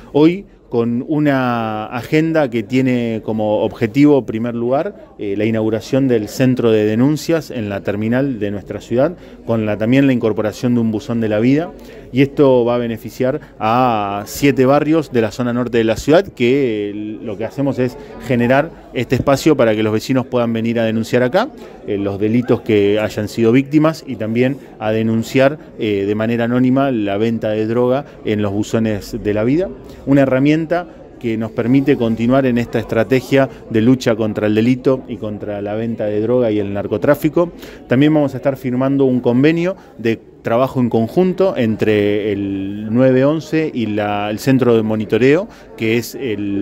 Hoy con una agenda que tiene como objetivo, en primer lugar, la inauguración del centro de denuncias en la terminal de nuestra ciudad, con también la incorporación de un buzón de la vida, y esto va a beneficiar a 7 barrios de la zona norte de la ciudad, que lo que hacemos es generar este espacio para que los vecinos puedan venir a denunciar acá los delitos que hayan sido víctimas y también a denunciar de manera anónima la venta de droga en los buzones de la vida. Una herramienta que nos permite continuar en esta estrategia de lucha contra el delito y contra la venta de droga y el narcotráfico. También vamos a estar firmando un convenio de trabajo en conjunto entre el 911 y el centro de monitoreo, que es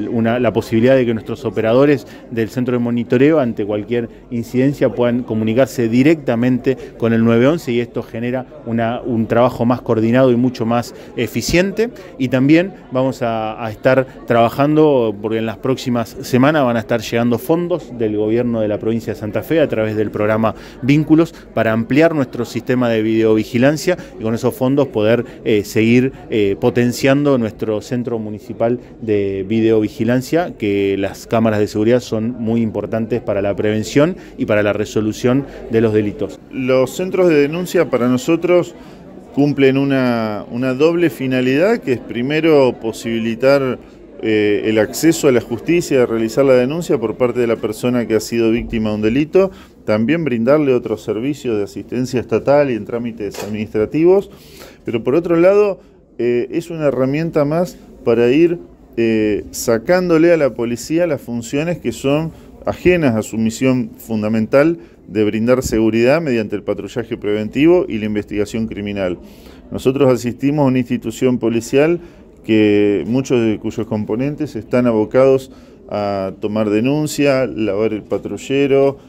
la posibilidad de que nuestros operadores del centro de monitoreo ante cualquier incidencia puedan comunicarse directamente con el 911, y esto genera un trabajo más coordinado y mucho más eficiente. Y también vamos a estar trabajando, porque en las próximas semanas van a estar llegando fondos del gobierno de la provincia de Santa Fe a través del programa Vínculos para ampliar nuestro sistema de videovigilancia y con esos fondos poder seguir potenciando nuestro centro municipal de videovigilancia, que las cámaras de seguridad son muy importantes para la prevención y para la resolución de los delitos. Los centros de denuncia para nosotros cumplen una doble finalidad, que es primero posibilitar el acceso a la justicia, a realizar la denuncia por parte de la persona que ha sido víctima de un delito, también brindarle otros servicios de asistencia estatal y en trámites administrativos, pero por otro lado es una herramienta más para ir sacándole a la policía las funciones que son ajenas a su misión fundamental de brindar seguridad mediante el patrullaje preventivo y la investigación criminal. Nosotros asistimos a una institución policial que muchos de cuyos componentes están abocados a tomar denuncia, lavar el patrullero,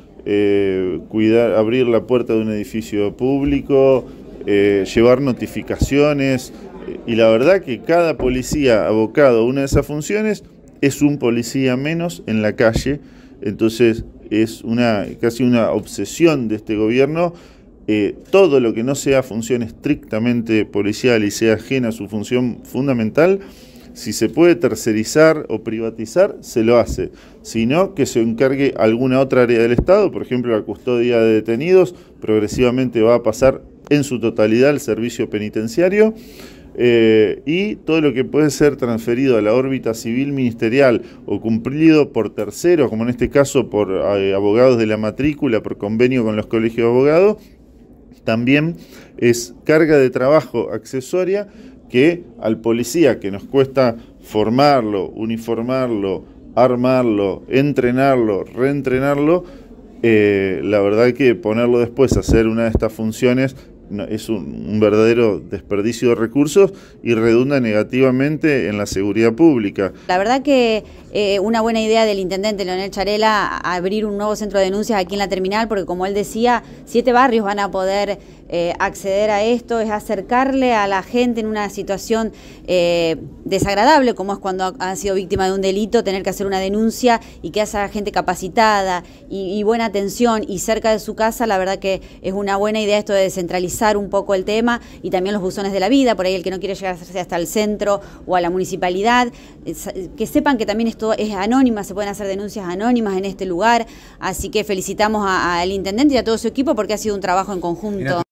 abrir la puerta de un edificio público, llevar notificaciones, y la verdad que cada policía abocado a una de esas funciones es un policía menos en la calle. Entonces es casi una obsesión de este gobierno. Todo lo que no sea función estrictamente policial y sea ajena a su función fundamental, si se puede tercerizar o privatizar, se lo hace. Si no, que se encargue alguna otra área del Estado, por ejemplo la custodia de detenidos, progresivamente va a pasar en su totalidad al servicio penitenciario. Y todo lo que puede ser transferido a la órbita civil ministerial o cumplido por terceros, como en este caso por abogados de la matrícula, por convenio con los colegios de abogados, también es carga de trabajo accesoria que al policía, que nos cuesta formarlo, uniformarlo, armarlo, entrenarlo, reentrenarlo, la verdad que ponerlo después a hacer una de estas funciones es un verdadero desperdicio de recursos y redunda negativamente en la seguridad pública. La verdad que una buena idea del intendente Leonel Charela abrir un nuevo centro de denuncias aquí en la terminal, porque como él decía, 7 barrios van a poder acceder a esto, es acercarle a la gente en una situación desagradable, como es cuando han sido víctima de un delito, tener que hacer una denuncia, y que haya gente capacitada y buena atención y cerca de su casa. La verdad que es una buena idea esto de descentralizar un poco el tema, y también los buzones de la vida, por ahí el que no quiere llegar hasta el centro o a la municipalidad, que sepan que también esto es anónima, se pueden hacer denuncias anónimas en este lugar. Así que felicitamos al intendente y a todo su equipo porque ha sido un trabajo en conjunto.